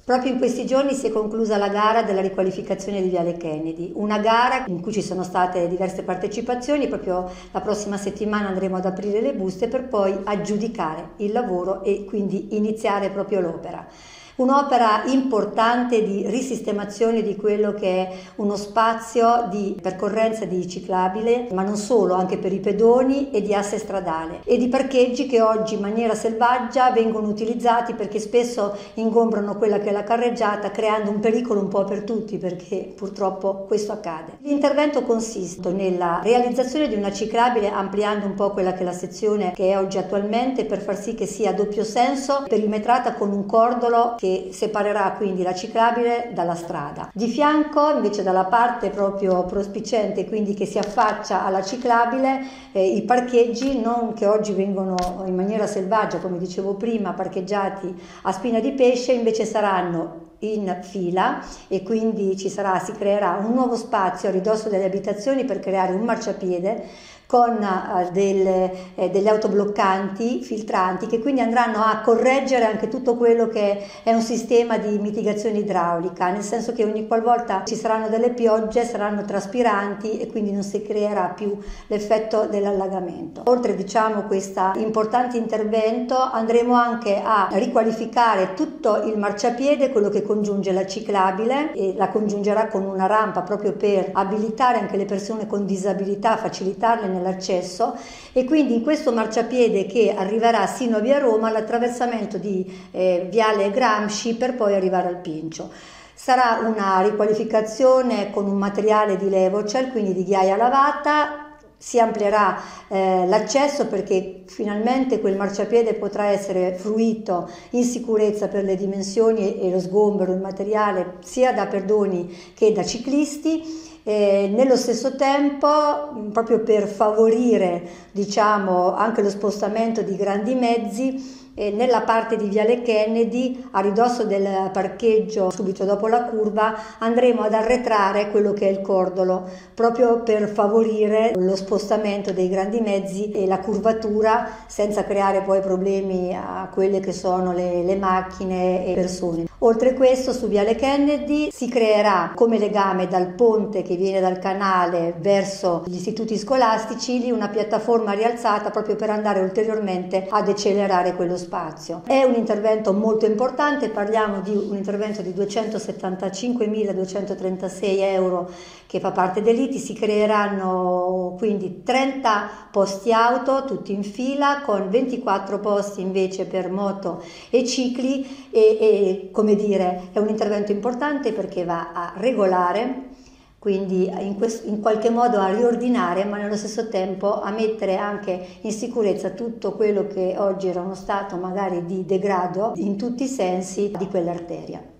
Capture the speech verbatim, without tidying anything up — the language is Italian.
Proprio in questi giorni si è conclusa la gara della riqualificazione di Viale Kennedy, una gara in cui ci sono state diverse partecipazioni. Proprio la prossima settimana andremo ad aprire le buste per poi aggiudicare il lavoro e quindi iniziare proprio l'opera. Un'opera importante di risistemazione di quello che è uno spazio di percorrenza di ciclabile, ma non solo, anche per i pedoni e di asse stradale e di parcheggi che oggi in maniera selvaggia vengono utilizzati perché spesso ingombrano quella che è la carreggiata, creando un pericolo un po' per tutti, perché purtroppo questo accade. L'intervento consiste nella realizzazione di una ciclabile ampliando un po' quella che è la sezione che è oggi attualmente, per far sì che sia a doppio senso, perimetrata con un cordolo che che separerà quindi la ciclabile dalla strada. Di fianco, invece, dalla parte proprio prospiciente, quindi che si affaccia alla ciclabile, eh, i parcheggi non che oggi vengono in maniera selvaggia, come dicevo prima, parcheggiati a spina di pesce, invece saranno in fila e quindi ci sarà, si creerà un nuovo spazio a ridosso delle abitazioni per creare un marciapiede con uh, delle, eh, delle autobloccanti filtranti che quindi andranno a correggere anche tutto quello che è un sistema di mitigazione idraulica, nel senso che ogni qualvolta ci saranno delle piogge saranno traspiranti e quindi non si creerà più l'effetto dell'allagamento. Oltre, diciamo, questo importante intervento, andremo anche a riqualificare tutto il marciapiede, quello che congiunge la ciclabile, e la congiungerà con una rampa proprio per abilitare anche le persone con disabilità, facilitarle nell'accesso, e quindi in questo marciapiede che arriverà sino a via Roma l'attraversamento di eh, Viale Gramsci per poi arrivare al Pincio. Sarà una riqualificazione con un materiale di Levocel, quindi di ghiaia lavata. Si amplierà eh, l'accesso perché finalmente quel marciapiede potrà essere fruito in sicurezza per le dimensioni e lo sgombero, il materiale, sia da pedoni che da ciclisti. E nello stesso tempo, proprio per favorire, diciamo, anche lo spostamento di grandi mezzi, e nella parte di Viale Kennedy, a ridosso del parcheggio subito dopo la curva, andremo ad arretrare quello che è il cordolo, proprio per favorire lo spostamento dei grandi mezzi e la curvatura, senza creare poi problemi a quelle che sono le, le macchine e persone. Oltre a questo, su Viale Kennedy si creerà come legame dal ponte che viene dal canale verso gli istituti scolastici lì una piattaforma rialzata proprio per andare ulteriormente ad accelerare quello spazio. È un intervento molto importante, parliamo di un intervento di duecentosettantacinquemiladuecentotrentasei euro che fa parte dell'I T I. Si creeranno quindi trenta posti auto tutti in fila, con ventiquattro posti invece per moto e cicli, e, e come dire, è un intervento importante perché va a regolare, quindi in, questo, in qualche modo a riordinare, ma nello stesso tempo a mettere anche in sicurezza tutto quello che oggi era uno stato magari di degrado in tutti i sensi di quell'arteria.